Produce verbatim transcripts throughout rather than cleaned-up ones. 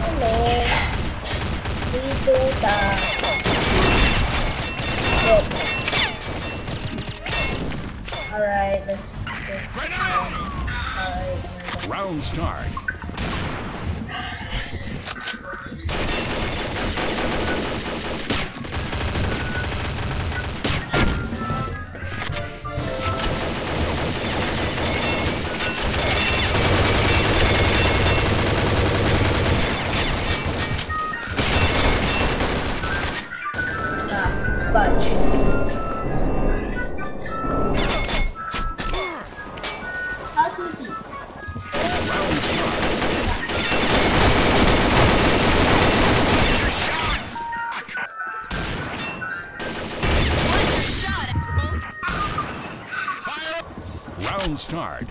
Hello. Dito ka. Good. Alright, let's just... Alright. Round start. Bunch. How to eat? Round start. Fire. Round start.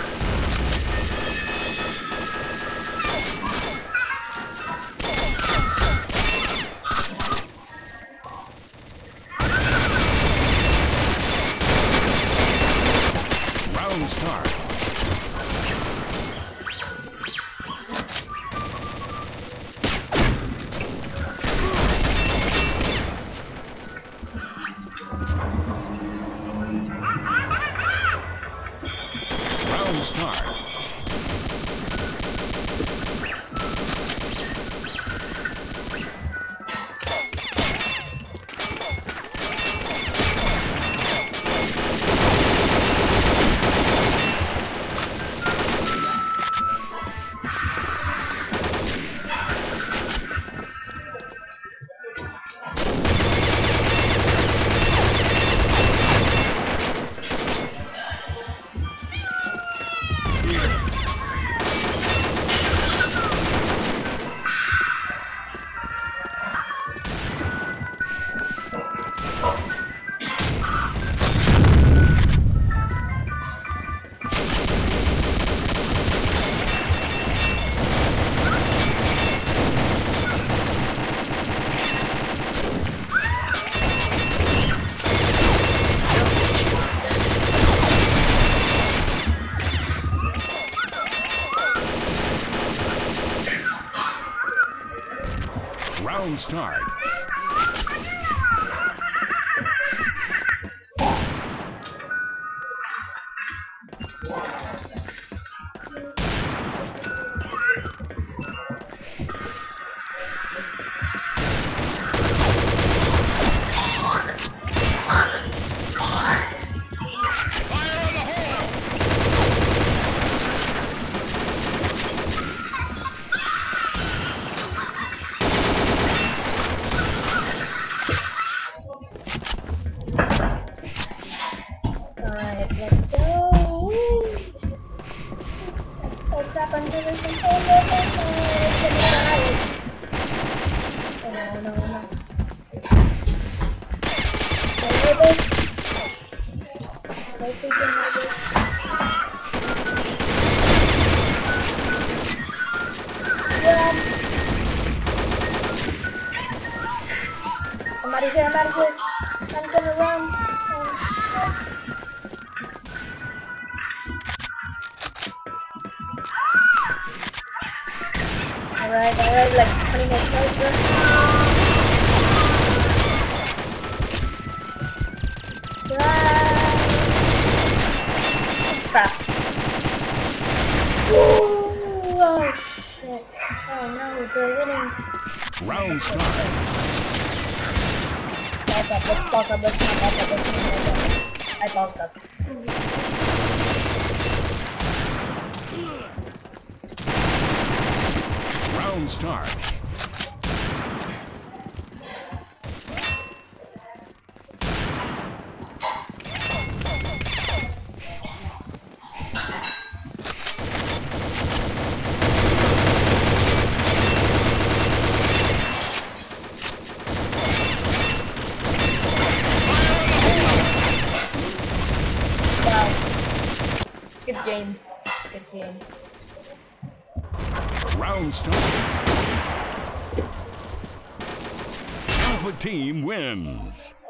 Round start. Round start. Round start. Alright, let's go. Let's up until the controller. Oh no, no, no. I think yeah. Somebody's here, somebody's here. I'm gonna run. Alright, alright, like twenty more kills left. Crap. Ooh, oh shit. Oh no, they're winning. Round start. Back up, let's back up, let's back up, let's back up. I backed up. Round start. Good game. Good game. Round start. Alpha team wins.